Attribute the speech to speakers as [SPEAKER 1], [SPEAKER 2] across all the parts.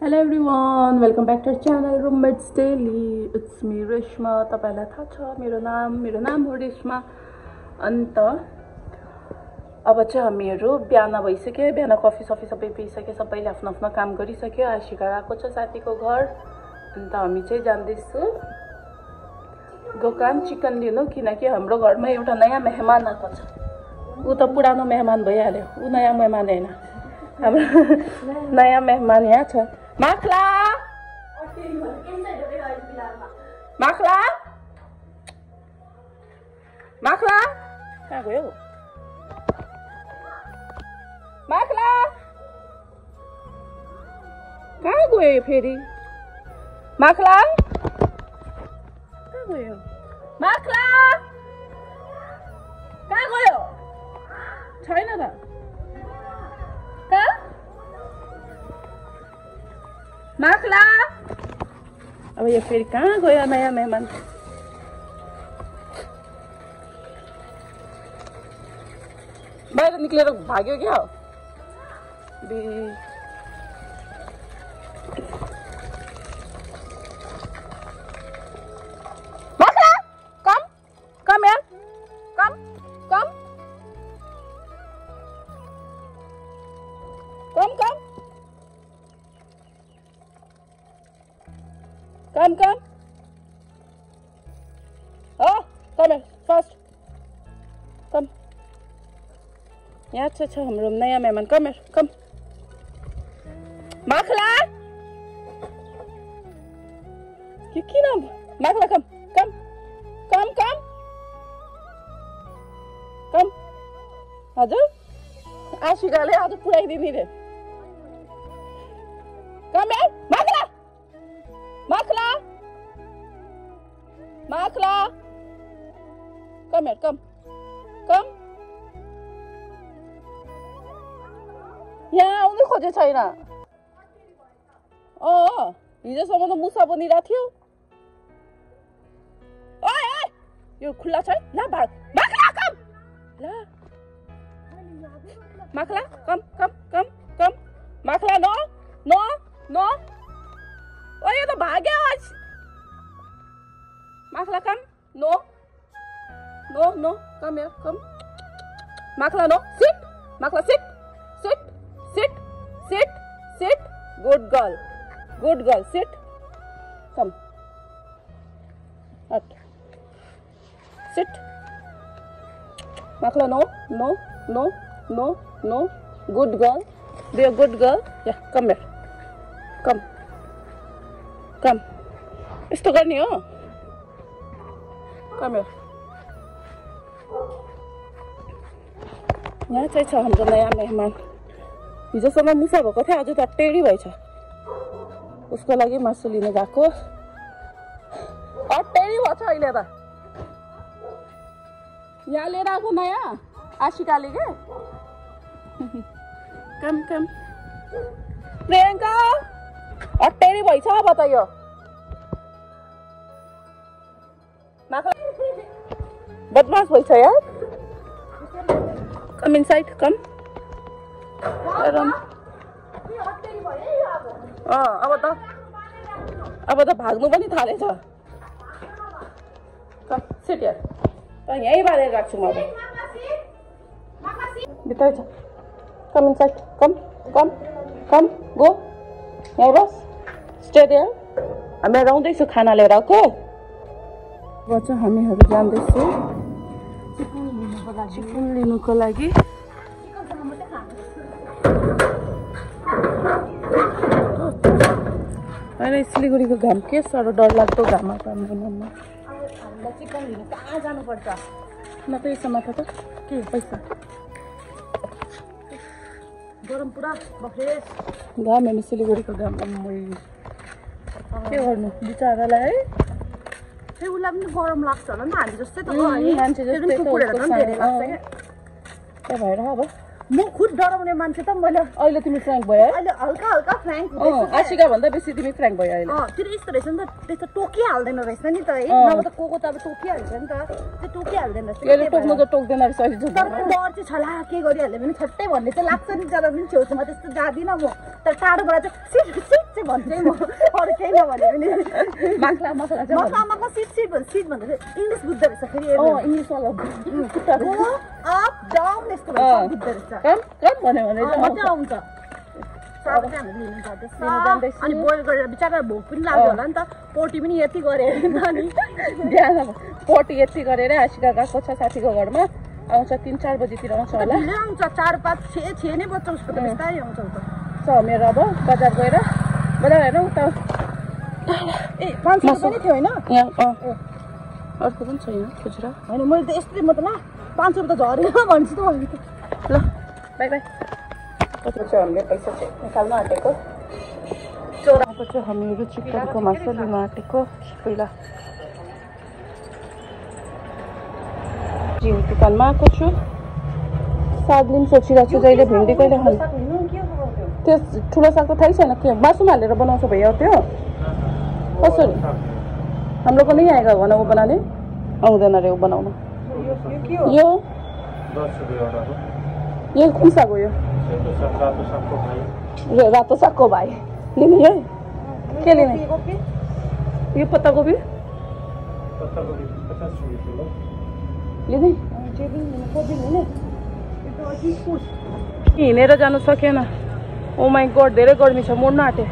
[SPEAKER 1] Hello everyone, welcome back to our channel Roommates Daily. It's me Reshma. तपाईलाई थाहा छ मेरो नाम हो रेशमा. अन्त अब चाहिँ हामीहरु बिहान भइसक्यो. बिहान कफी सबै पिइसक्यो. सबैले आफ्नो आफ्नो काम गरिसक्यो. आशिका गएको छ साथीको घर. अन्त हामी चाहिँ जाँदैछु दोकान चिकन लिनु किनकि हाम्रो घरमा एउटा नयाँ मेहमान आएको छ. उ त पुरानो मेहमान भइहाल्यो. उ नयाँ मेहमान हैन. हाम्रो नयाँ मेहमान यहाँ छ. माखला माखला माखला कहाँ गयो माखला कहाँ गयो फेरि माखला कहाँ गयो माखला कहाँ गयो छैन त कहाँ माखला अब यो फेरि कहाँ गयो नयाँ मेहमान बाहिर निक्लेर भाग्यो क्या माखला कम यार कम oh come here fast come यहाँ छ हाम्रो नयाँ मेहमान come here come माखला यो किन माखला कम हजुर आशिकाले आज पुऱ्याइदिने रे come here Makhla come here come यहाँ आउनु खोजे छैन हिजोसम्म त मुसा बनिरहेको थियो ओए यो खुल्ला छ ल भाग माखला कम ल माखला कम माखला नो ओ यो त भाग्यो आज Makhala come no come here come Makhala no sit Makhala sit good girl sit come sit Makhala no good girl be a good girl yeah come here come यस्तो गर्ने हो come here यहाँ चाहिँ छ हाम्रो नयाँ मेहमान हिजोसम्म मुसा भएको थियो आज त टेडी भएछ उसको लागि मासु लिन गएको अटेडी भएछ अहिले त यहाँ लिएर आएको नयाँ आशिकाले के कम प्रियङ्का अटेडी भएछ अब त यो बदमास भएछ यार कम इनसाइड कम अब त भाग्नु पनि थालेछ कम सिट यार त यही बारेर राख्छु म भित्र छ कम इनसाइड कम गो यही बस स्टे देयर हामी आउँदैछु खाना लिएर ओके अब चाहिँ हामीहरू जाँदैछु चिकन लिनुको लागि अरे सिलगढीको घाम के साह्रो डरलाग्दो घाम हामीलाई चिकन लिनु कहाँ जानुपर्छ न त यसो माथा त के पैसा गरम पुरा बफेस घाम हेर्नु सिलगढीको घाम के गर्नु बिचारालाई है उसलाई पनि गरम लाग्छ होला नि त हामी जस्तै त मान्छे जस्तै त भएर अब
[SPEAKER 2] म खुद डराउने मान्छे त मैले
[SPEAKER 1] अहिले तिमी फ्र्याङ्क भयो है
[SPEAKER 2] अहिले हल्का हल्का फ्र्याङ्क हुँदैछु
[SPEAKER 1] आशिका भन्दा बेसी तिमी फ्र्याङ्क भयो अहिले
[SPEAKER 2] त्यो यस्तो रहेछ नि त त्यस्तो टोकिहाल्दैन रहेछ नि त है नभए त को त अब टोकिहाल्छ नि त त्यो टोकिहाल्दैन रहेछ
[SPEAKER 1] यसले टोक्नु त टोक्दैन रहेछ अहिले
[SPEAKER 2] तर पनि डर चाहिँ छला के गरिहाल्यो भने छट्टै भन्ने चाहिँ लाग्छ नि जब पनि छेउछाउमा त्यस्तो जाँदिनँ म तर टाढोबाट चाहिँ सिट सिट चाहिँ भन्छ म अरू केही नभने पनि
[SPEAKER 1] माक्ला
[SPEAKER 2] सिट भन्दा चाहिँ इङ्ग्लिस बुझ्दो रहेछ फेरि
[SPEAKER 1] इङ्ग्लिसवाला
[SPEAKER 2] गो अप डाउन यस्तो रहेछ बुझ्दो रहेछ
[SPEAKER 1] कम भन्यो भने
[SPEAKER 2] मजा आउँछ अनि बोइल गरेर बिचरा भोक पनि लाग्यो होला नि त पोटी पनि यति गरे नि
[SPEAKER 1] बिहान पोटी यति गरेर आशिका गएको छ साथीको घरमा आउँछ 3-4 बजीतिर आउँछ होला
[SPEAKER 2] आउँछ 4-5-6 नै बज्छ उसको त बिस्तारै आउँछ
[SPEAKER 1] छ मेरो अब बजार गएर हेर उता
[SPEAKER 2] ए 500 पनि थियो होइन
[SPEAKER 1] अर्को पनि छैन खुजुरा
[SPEAKER 2] होइन मैले त यस्तै म त ल 500 त झरेन भन्छु त मैले त
[SPEAKER 1] ल बाई बाई चाहिँ हामीले पैसा चाहिँ निकाल्न आँटेको चौराको चाहिँ हामीहरू चिकनको मासु लिन आँटेको पहिला जिउ दोकानमा आएको छु साग लिन सोचिरहेको छु जहिले भिन्डी कहिले खानु त्यो ठुलो साग त थाहै छैन के मासुमा हालेर बनाउँछ भैया त्यो कसरी हम लोग को नहीं आएगा वो बनाने आउँदैन रे वो बनाउन यो
[SPEAKER 3] 10 रुपैयाँ एउटा हो
[SPEAKER 1] यो कुन साग हो यो रातो सागको भाइ लिने है के लिने यो पत्ता गोभी
[SPEAKER 3] 50 रुपैयाँ किलो
[SPEAKER 1] लिने हिँडेर जानु सकेन ओ माई गड धेरै गर्मी छ मर्न आँटे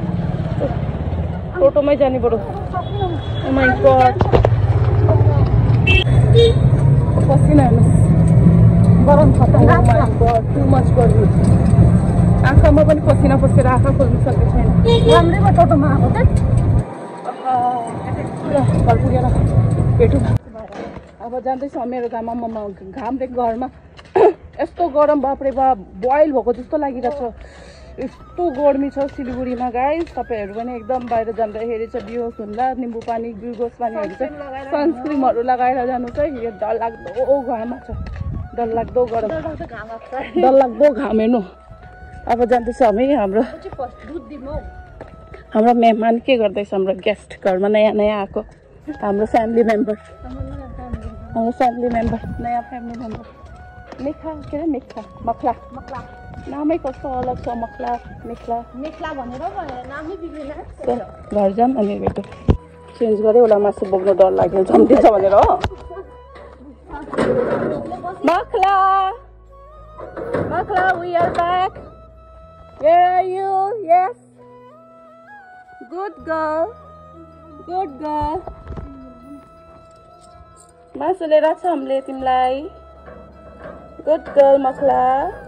[SPEAKER 1] टोटोमै जाने बरु ओ माई गड पसिना हेर्नुहोस् गरम छ टु मच गर्मी आँखामा पनि पसिना पसेर आँखा खोल्नु सकेको छैन
[SPEAKER 2] राम्रै भयो टोटोमा आएको त
[SPEAKER 1] घर पुगेर भेटौँ अब जाँदैछ मेरो घाममा घाम देख्नु घरमा यस्तो गरम बाफ्रे बा बोइल भएको जस्तो लागिरहेको छ यस्तो गर्मी छ सिलगढीमा गाइस तपाईँहरू पनि एकदम बाहिर जाँदाखेरि चाहिँ बिहोस हुँदा निम्बु पानी ग्लुकोज पानीहरू चाहिँ सनस्क्रिमहरू लगाएर जानु चाहिँ यो डरलाग्दो घाममा छ डरलाग्दो गरम डरलाग्दो घाम हेर्नु अब जाँदैछ हामी हाम्रो मेहमान के गर्दैछ हाम्रो गेस्ट घरमा नयाँ नयाँ आएको हाम्रो फ्यामिली मेम्बर नयाँ फ्यामिली मेम्बर मेखला के अरे मखला नामै कस्तो अलग छ मेखला
[SPEAKER 2] भनेर नामै बिग्रेन
[SPEAKER 1] घर जाऊँ अनि भेटौँ चेन्ज गरेँ उसलाई मासु बोक्नु डर लाग्यो झम्टिन्छ भनेर हो मखला we are back where are you yes good girl मासु लिएर छ हामीले तिमीलाई गुड गर्ल मखला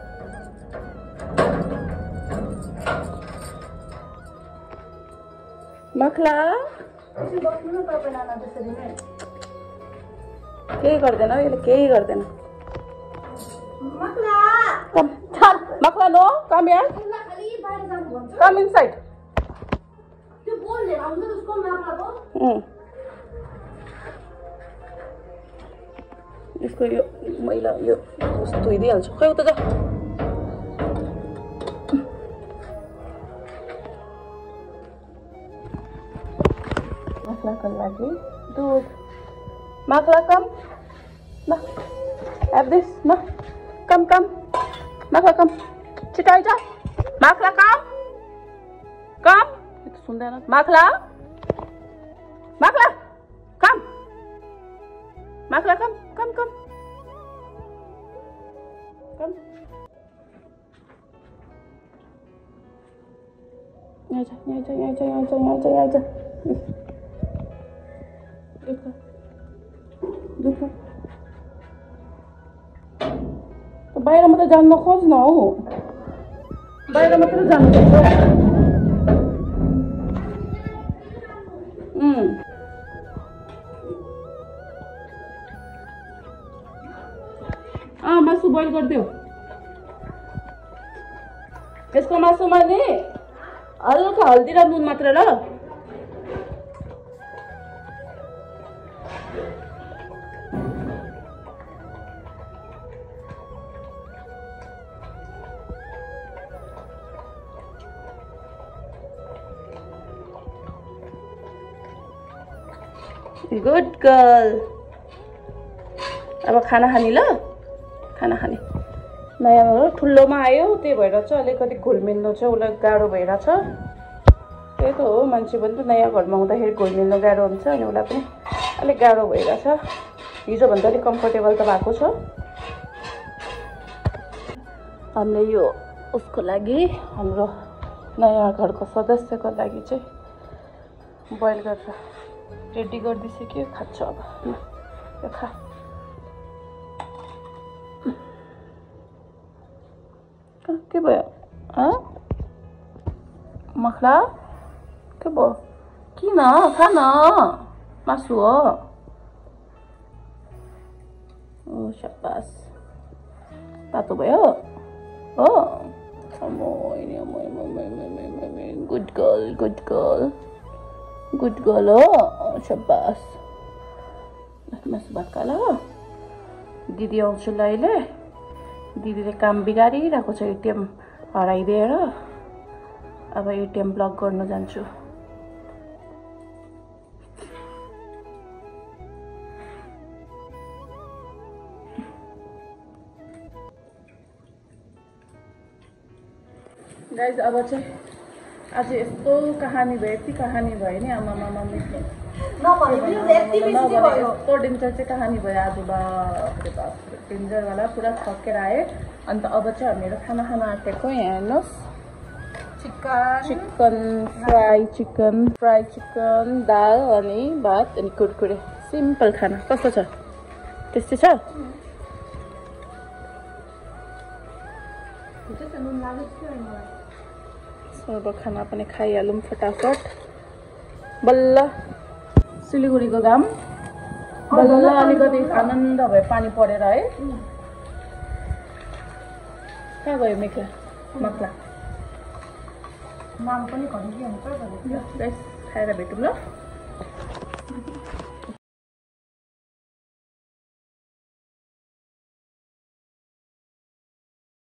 [SPEAKER 1] केही गर्दैन यसले केही गर्दैन मखला नो कम यार कम इनसाइड इसको यो मैला यो धोइदिइहाल्छु खै उता जा मखलाको लागि दुध मखला कम न have this न कम मखला कम छिटो आइज मखला कम यो त सुन्दैन मखला कम मखला कम यहाँ जा दुःख बाहिर मात्रै जानु नखोज न हौ बाहिर मात्रै जानुपर्छ मासु बोइल गरिदेऊ यसको मासुमा नि हल्का हल्दी र नुन मात्र ल गुड गर्ल। अब खाना खाने ल, खाना खाने। नयाँ ठुलोमा आयो, त्यही भएर चाहिँ अलिकति घुलमिल्नु चाहिँ उसलाई गाह्रो भइरहेछ। त्यही त हो, मान्छे पनि त नयाँ घरमा हुँदाखेरि घुलमिल्नु गाह्रो हुन्छ, अनि उसलाई पनि अलिक गाह्रो भइरहेछ। हिजोभन्दा अलिक कम्फर्टेबल त भएको छ। हामीले यो उसको लागि, हाम्रो नयाँ घरको सदस्यको लागि चाहिँ बोइल गरेर रेडी गरिदिइसक्यो, खान्छ अब। यो खा। के भयो? मखला के भयो? किन? खान मासु हो। ओ शाबास, तातो भयो हो। Good girl, good girl, good girl हो। शाबास। मासु भात खाला हो। दिदी आउँछु ल अहिले। दिदीले काम बिगारिरहेको छ, एटिएम हराइदिएर। अब एटिएम ब्लक गर्न जान्छु। गाइज अब चाहिँ आज यस्तो कहानी भयो, यति कहानी भयो नि। आमा यस्तो डेन्जर चाहिँ कहानी भयो आज। बापरे बाप, डेन्जरवाला पुरा थकेर आएँ। अन्त अब चाहिँ हामीहरू खाना खान आँटेको। यहाँ हेर्नुहोस्, चिकन फ्राई चिकन, दाल अनि भात अनि कुरकुरे। सिम्पल खाना। कस्तो छ? टेस्टी छ? अब खाना पनि खाइहालौँ फटाफट। बल्ल सिलगढीको घाम, बल्ल अलिकति आनन्द भयो पानी परेर है। कहाँ गयो मखला? नाम पनि खाएर भेटौँ ल।